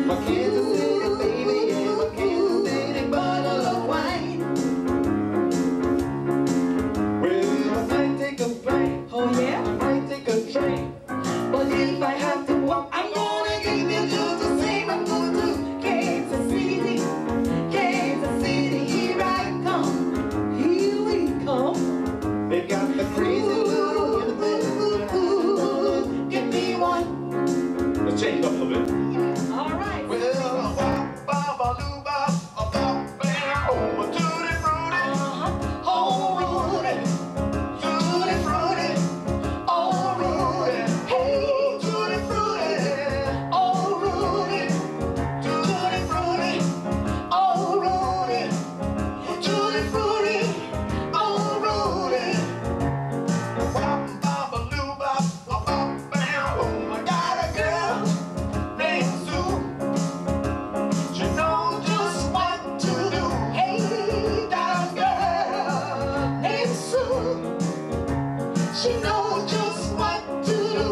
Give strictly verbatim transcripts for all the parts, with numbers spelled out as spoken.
My Kansas City baby and my Kansas City bottle of wine. Well, I might take a plane. Oh yeah? I might take a train. But if I have to walk, I'm gonna give you just the same. I'm going to Kansas City, Kansas City. Here I come, here we come. They got the crazy little women. Give me one. Let's change up a bit. All right. Well, bop, bop, a loo, bop, a bop, bam, oh, a tutti frutti, Uh-huh. Oh, Rudy, tutti frutti, oh, Rudy. Hey, tutti frutti, oh, Rudy, tutti frutti, oh, Rudy, tutti frutti, oh, Rudy. bop, bop, a loo, bop, a bop, bam, oh, I got a girl named Sue. She knows just what to do. Hey, got a girl named Sue. She knows just what to do.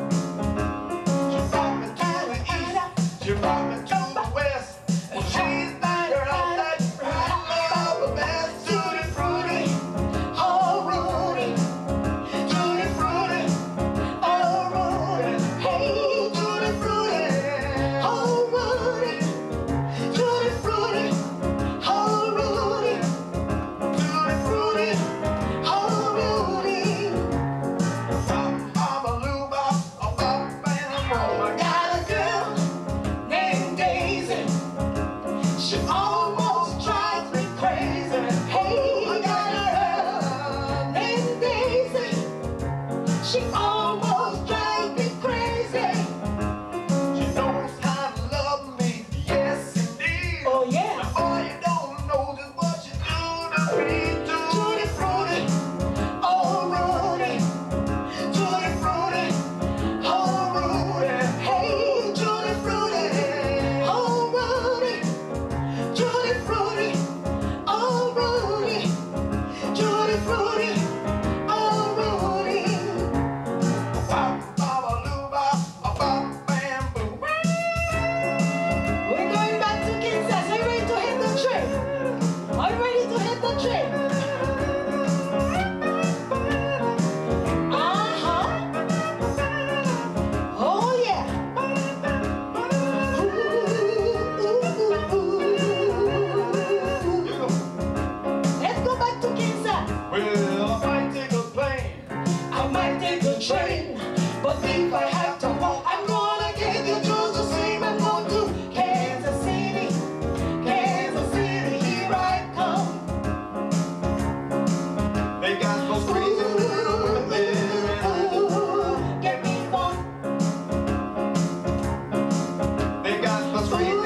She brought me to the east, she brought me to the west. Well, she's that girl that I love the best. Tutti frutti, Oh, Rudy, tutti frutti, oh, Rudy. Hey, tutti frutti, oh, Rudy, tutti frutti, oh, Rudy, tutti frutti, oh, Rudy. bop, bop, a loo, bop, a bop, bam, oh, I got Got a girl named Daisy. She almost drives me crazy. Hey, got a girl named Daisy. She almost drives me crazy. she knows how to love me, yes indeed. Oh yeah. Boy, you don't know just what you do to me. Tutti frutti, Oh, Rudy, tutti frutti, oh, Rudy. Hey, tutti frutti. Oh, Rudy, tutti frutti. Oh, Rudy, tutti frutti. Oh, Rudy. bop, bop, a loo, bop, a bop, bam, boom. We're going back to Kansas. Are you ready to hit the train? Are you ready to hit the train? Uh-huh. Oh, yeah. Ooh, ooh, ooh, ooh. Let's go back to Kansas. Well, I might take a plane. I might take a train, but if I have to walk, I'm gonna give you just the same. I'm going to Kansas City, Kansas City, here I come. They got those crazy little women there. Ooh, give me one. They got those crazy